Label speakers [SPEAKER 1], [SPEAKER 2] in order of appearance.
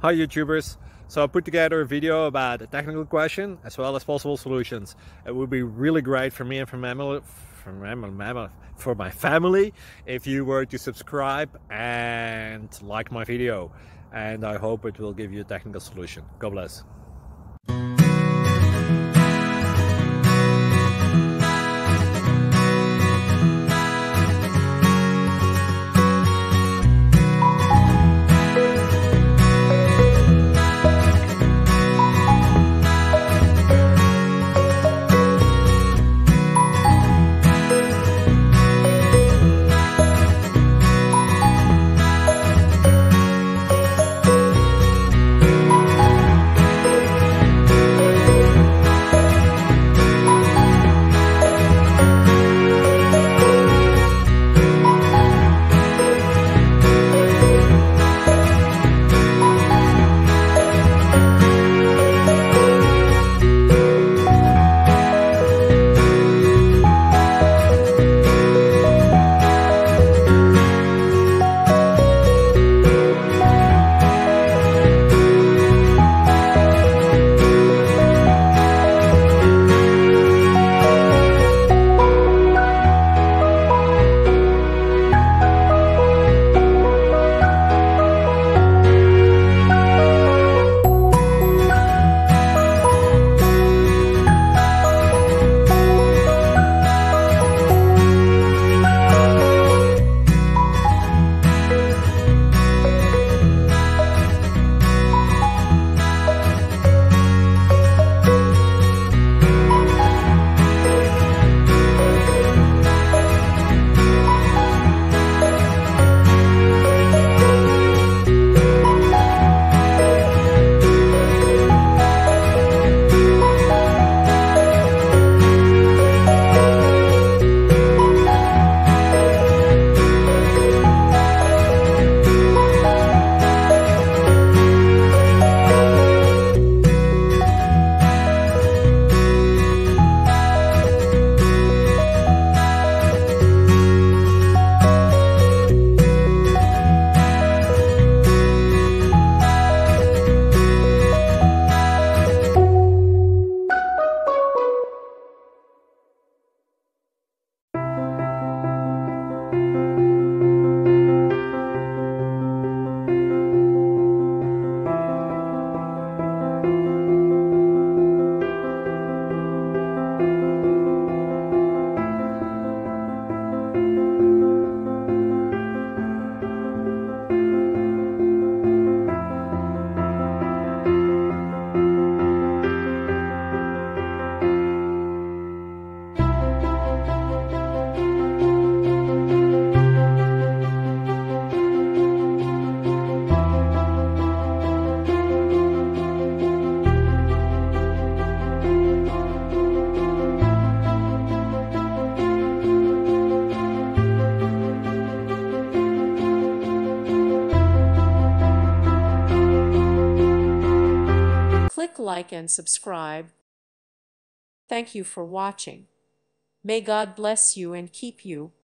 [SPEAKER 1] Hi YouTubers. So I put together a video about a technical question as well as possible solutions. It would be really great for me and for my family if you were to subscribe and like my video. And I hope it will give you a technical solution. God bless.
[SPEAKER 2] Click like and subscribe. Thank you for watching. May God bless you and keep you.